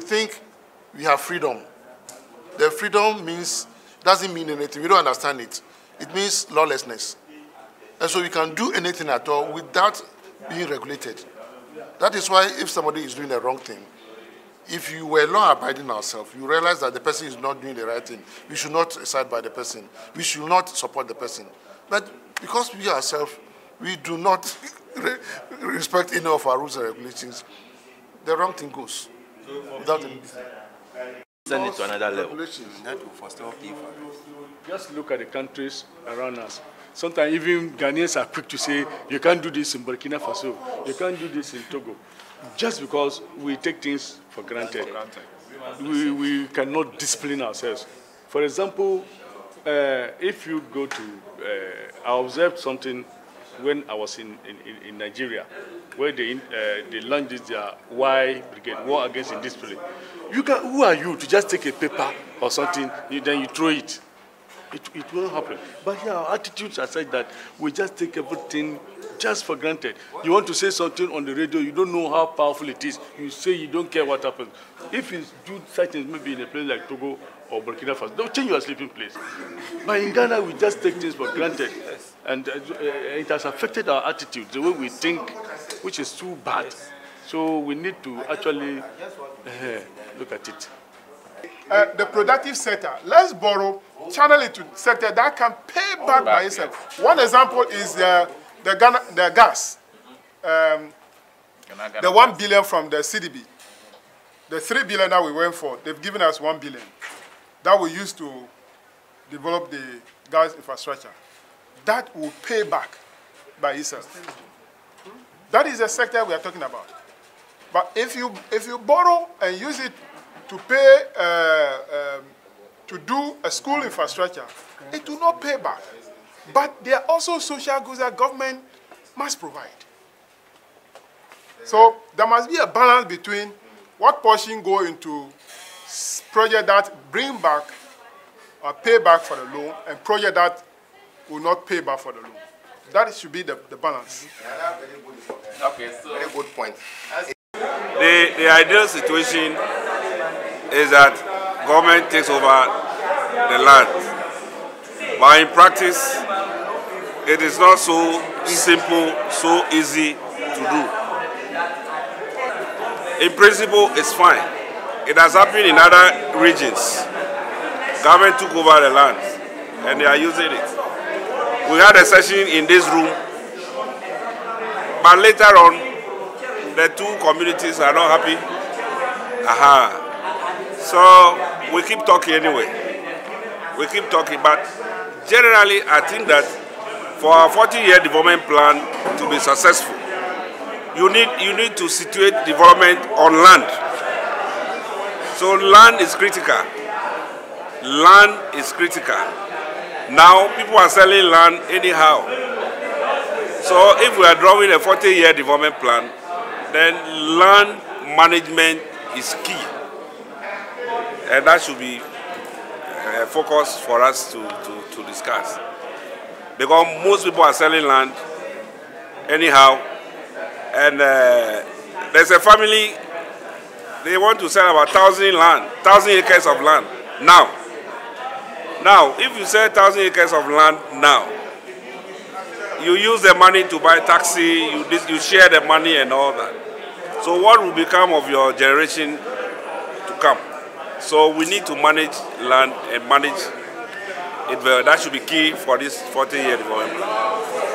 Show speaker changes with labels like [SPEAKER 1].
[SPEAKER 1] think we have freedom. The freedom doesn't mean anything. We don't understand it. It means lawlessness. And so we can do anything at all without being regulated. That is why if somebody is doing the wrong thing, if you were law-abiding ourselves, you realize that the person is not doing the right thing. We should not side by the person. We should not support the person. But because we ourselves, we do not respect any of our rules and regulations, the wrong thing goes. Without
[SPEAKER 2] send it to another level.
[SPEAKER 3] That will foster people.
[SPEAKER 4] Just look at the countries around us. Sometimes even Ghanaians are quick to say, you can't do this in Burkina Faso, you can't do this in Togo. Just because we take things for granted. We cannot discipline ourselves. For example, if you go to, I observed something when I was in Nigeria, where they launched their Y Brigade, War Against Indiscipline. Who are you to just take a paper or something, then you throw it? It won't happen. But here our attitudes are such that we just take everything just for granted. You want to say something on the radio, you don't know how powerful it is. You say you don't care what happens. If you do such things, maybe in a place like Togo or Burkina Faso, don't change your sleeping place. But in Ghana, we just take things for granted. And it has affected our attitude, the way we think, which is too bad. So we need to actually look at it.
[SPEAKER 5] The productive sector, let's borrow, channel it to sector that can pay back by itself. One example is the gas. The 1 billion from the CDB. The 3 billion that we went for, they've given us 1 billion. That we use to develop the gas infrastructure. That will pay back by itself. That is the sector we are talking about. But if you borrow and use it to pay, to do a school infrastructure, it will not pay back. But there are also social goods that government must provide. So there must be a balance between what portion go into projects that bring back or pay back for the loan and projects that will not pay back for the loan. That should be the balance.
[SPEAKER 3] Okay, so very good point.
[SPEAKER 6] The ideal situation is that government takes over the land. But in practice, it is not so simple, so easy to do. In principle, it's fine. It has happened in other regions. Government took over the land and they are using it. We had a session in this room, but later on, the two communities are not happy. So we keep talking anyway. We keep talking, but generally I think that for our 40-year development plan to be successful, you need to situate development on land. So land is critical. Land is critical. Now people are selling land anyhow. So if we are drawing a 40-year development plan, then land management is key. And that should be a focus for us to discuss. Because most people are selling land anyhow. And there's a family, they want to sell about 1,000 acres of land now. Now, if you sell 1,000 acres of land now, you use the money to buy taxi, you share the money and all that. So what will become of your generation to come? So we need to manage land and manage it well. That should be key for this 40-year development plan.